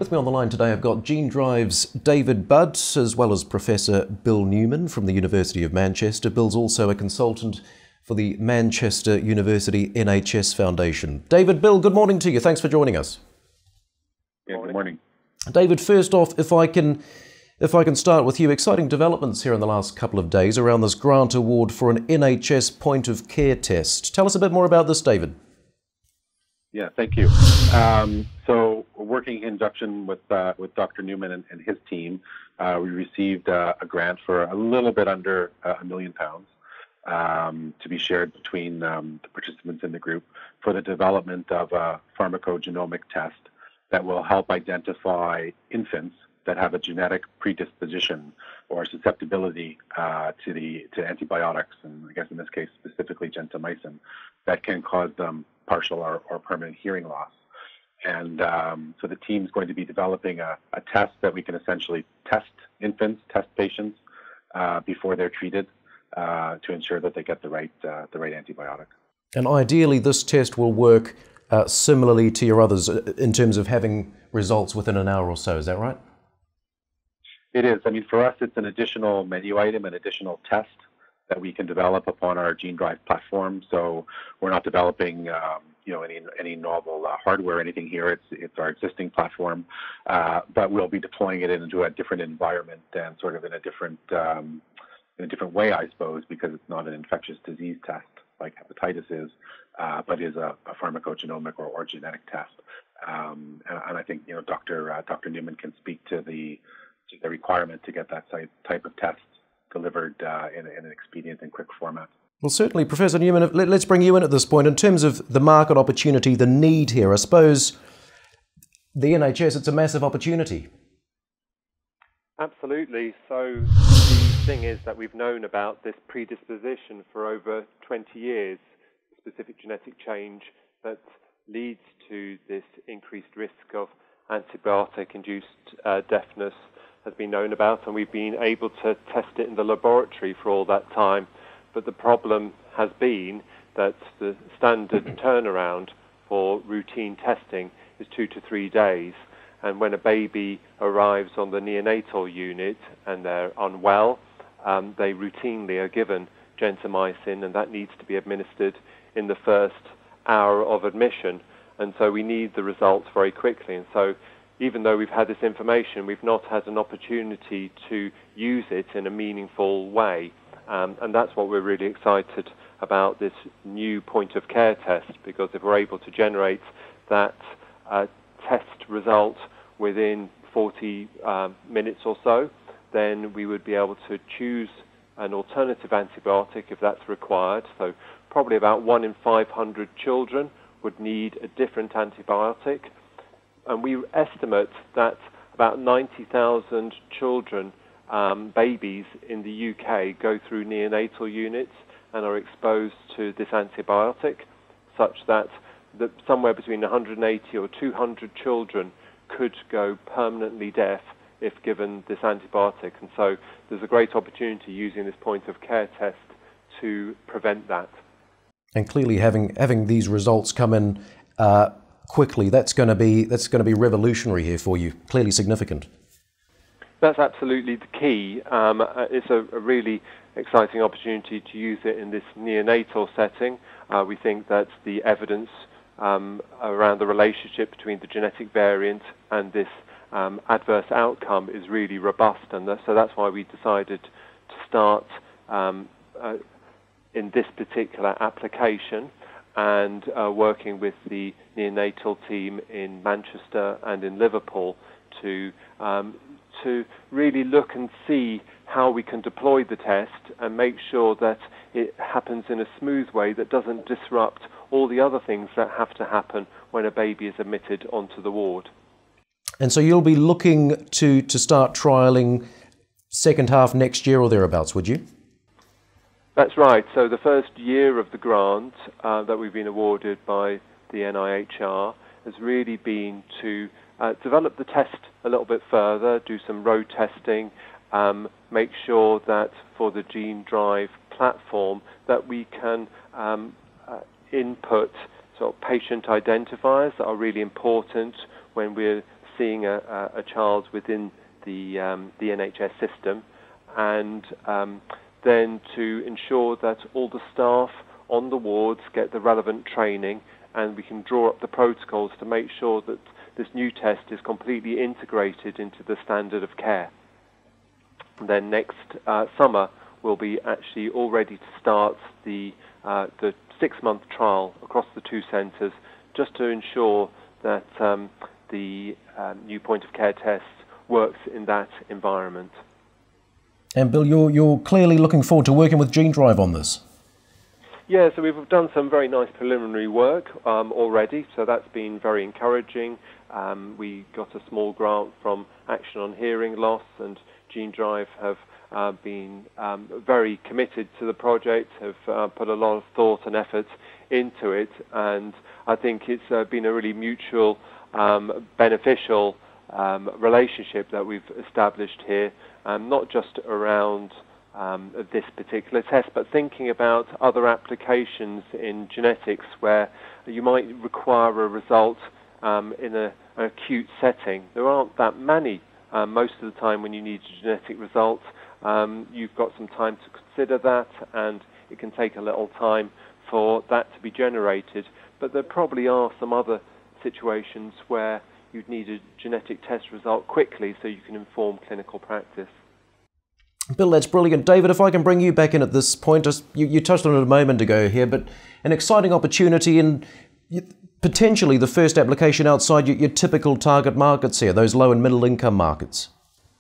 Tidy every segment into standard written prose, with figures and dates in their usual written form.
with me on the line today I've got Genedrive's David Budd, as well as Professor Bill Newman from the University of Manchester. Bill's also a consultant for the Manchester University NHS Foundation. David, Bill, good morning to you. Thanks for joining us. Yeah, good morning. David, first off, if I can start with you, exciting developments here in the last couple of days around this grant award for an NHS point-of-care test. Tell us a bit more about this, David. Yeah, thank you. So we're working in conjunction with Dr. Newman and his team. We received a grant for a little bit under £1 million to be shared between the participants in the group for the development of a pharmacogenomic test that will help identify infants that have a genetic predisposition or susceptibility to antibiotics, and I guess in this case specifically gentamicin, that can cause them partial or permanent hearing loss. And so the team's going to be developing a test that we can essentially test infants, test patients before they're treated to ensure that they get the right antibiotic. And ideally, this test will work similarly to your others in terms of having results within an hour or so. Is that right? It is. I mean, for us, it's an additional menu item, an additional test that we can develop upon our Genedrive platform. So we're not developing, any novel hardware or anything here. It's our existing platform, but we'll be deploying it into a different environment and sort of in a different way, I suppose, because it's not an infectious disease test like hepatitis is, but is a pharmacogenomic or genetic test. And I think Dr. Newman can speak to the requirement to get that type of test delivered in an expedient and quick format. Well, certainly, Professor Newman, let's bring you in at this point. In terms of the market opportunity, the need here, I suppose the NHS, it's a massive opportunity. Absolutely. So the thing is that we've known about this predisposition for over 20 years, specific genetic change that leads to this increased risk of antibiotic-induced deafness has been known about, and we've been able to test it in the laboratory for all that time. But the problem has been that the standard turnaround for routine testing is 2 to 3 days. And when a baby arrives on the neonatal unit and they're unwell, they routinely are given gentamicin, and that needs to be administered in the first hour of admission. And so we need the results very quickly. And so even though we've had this information, we've not had an opportunity to use it in a meaningful way. And that's what we're really excited about this new point-of-care test, because if we're able to generate that test result within 40 minutes or so, then we would be able to choose an alternative antibiotic if that's required. So probably about 1 in 500 children would need a different antibiotic. And we estimate that about 90,000 children, babies in the UK, go through neonatal units and are exposed to this antibiotic, such that somewhere between 180 or 200 children could go permanently deaf if given this antibiotic. And so there's a great opportunity using this point-of-care test to prevent that. And clearly having these results come in quickly, that's going to be revolutionary here for you. Clearly significant. That's absolutely the key. It's a really exciting opportunity to use it in this neonatal setting. We think that the evidence around the relationship between the genetic variant and this adverse outcome is really robust, and so that's why we decided to start in this particular application, and working with the neonatal team in Manchester and in Liverpool to really look and see how we can deploy the test and make sure that it happens in a smooth way that doesn't disrupt all the other things that have to happen when a baby is admitted onto the ward. And so you'll be looking to start trialling second half next year or thereabouts, would you? That's right. So the first year of the grant that we've been awarded by the NIHR has really been to develop the test a little bit further, do some road testing, make sure that for the Genedrive platform that we can input sort of patient identifiers that are really important when we're seeing a child within the NHS system, and then to ensure that all the staff on the wards get the relevant training, and we can draw up the protocols to make sure that this new test is completely integrated into the standard of care. And then next summer, we'll be actually all ready to start the 6-month trial across the 2 centres, just to ensure that the new point-of-care test works in that environment. And Bill, you're clearly looking forward to working with Genedrive on this. Yeah, so we've done some very nice preliminary work already, so that's been very encouraging. We got a small grant from Action on Hearing Loss, and Genedrive have been very committed to the project, have put a lot of thought and effort into it, and I think it's been a really mutual, beneficial relationship that we've established here, not just around this particular test, but thinking about other applications in genetics where you might require a result in an acute setting. There aren't that many. Most of the time when you need a genetic result, you've got some time to consider that, and it can take a little time for that to be generated. But there probably are some other situations where you'd need a genetic test result quickly so you can inform clinical practice. Bill, that's brilliant. David, if I can bring you back in at this point, you touched on it a moment ago here, but an exciting opportunity in potentially the first application outside your typical target markets here, those low and middle income markets.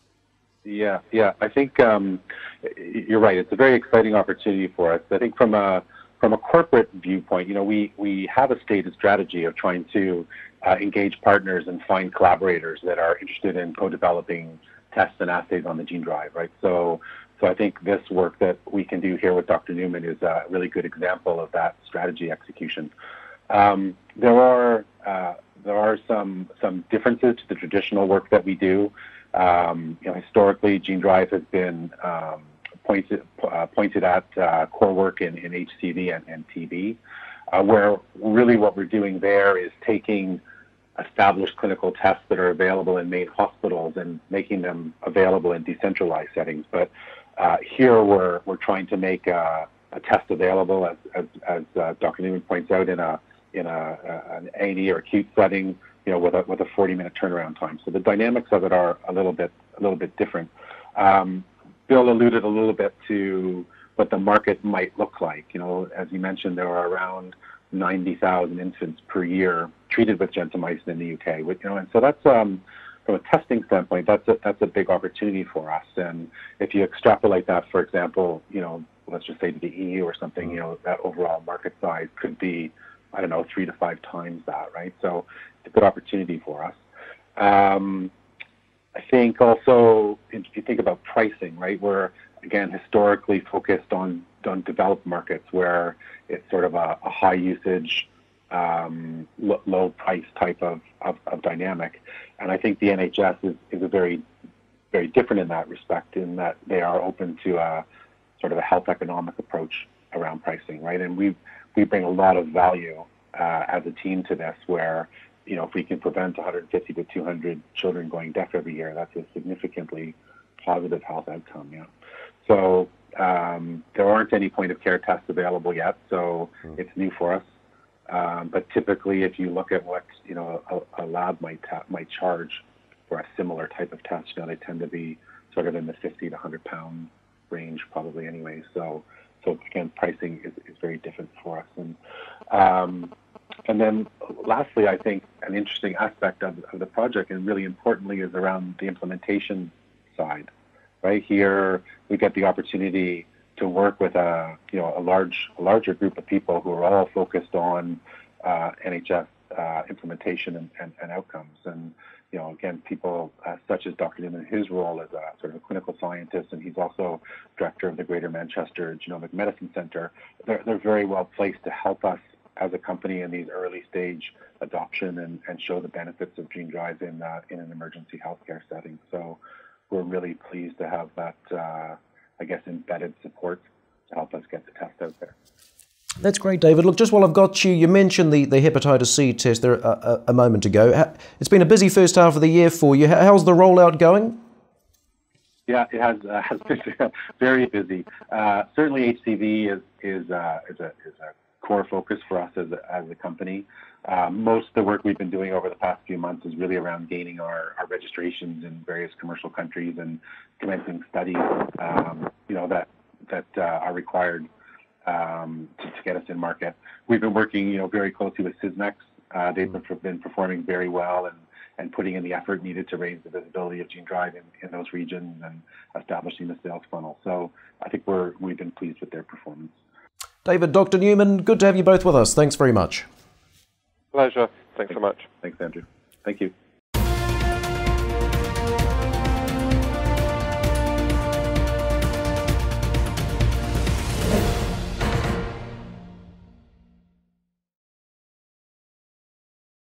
Yeah. I think you're right. It's a very exciting opportunity for us. I think from a corporate viewpoint, we have a stated strategy of trying to engage partners and find collaborators that are interested in co-developing tests and assays on the Genedrive, right? So I think this work that we can do here with Dr. Newman is a really good example of that strategy execution. There are some differences to the traditional work that we do. Historically, Genedrive has been pointed at core work in HCV and TB, where really what we're doing there is taking established clinical tests that are available in main hospitals and making them available in decentralized settings. But here we're trying to make a test available, as Dr. Newman points out, in an A&E or acute setting, with a 40-minute turnaround time. So the dynamics of it are a little bit different. Bill alluded a little bit to what the market might look like. As you mentioned, there are around 90,000 infants per year treated with gentamicin in the UK. And so that's from a testing standpoint, that's a big opportunity for us. And if you extrapolate that, for example, let's just say to the EU or something, that overall market size could be, 3 to 5 times that, right? So it's a good opportunity for us. I think also, if you think about pricing, right, we're, again, historically focused on developed markets where it's sort of a high usage, low price type of dynamic. And I think the NHS is a very, very different in that respect, in that they are open to a sort of a health economic approach around pricing, right? And we bring a lot of value as a team to this, where if we can prevent 150 to 200 children going deaf every year, that's a significantly positive health outcome. Yeah. So there aren't any point-of-care tests available yet, so it's new for us. But typically, if you look at what a lab might charge for a similar type of test, they tend to be sort of in the 50 to 100 pound range, probably anyway. So again, pricing is very different for us. And then lastly, I think an interesting aspect of the project, and really importantly, is around the implementation side. Right here, we get the opportunity to work with a larger group of people who are all focused on NHS implementation and outcomes. And again, people such as Dr. Newman, his role as a sort of a clinical scientist, and he's also director of the Greater Manchester Genomic Medicine Centre. They're very well placed to help us as a company in these early stage adoption and show the benefits of Genedrive in an emergency healthcare setting. So we're really pleased to have that, embedded support to help us get the test out there. That's great, David. Look, just while I've got you, you mentioned the hepatitis C test there a moment ago. It's been a busy first half of the year for you. How's the rollout going? Yeah, it has been very busy. Certainly, HCV is a core focus for us as a company. Most of the work we've been doing over the past few months is really around gaining our registrations in various commercial countries and commencing studies, that are required to get us in market. We've been working, very closely with Sysmex. They've been performing very well and putting in the effort needed to raise the visibility of Genedrive in those regions and establishing the sales funnel. So I think we've been pleased with their performance. David, Dr. Newman, good to have you both with us. Thanks very much. Pleasure. Thanks so much. Thanks, Andrew. Thank you.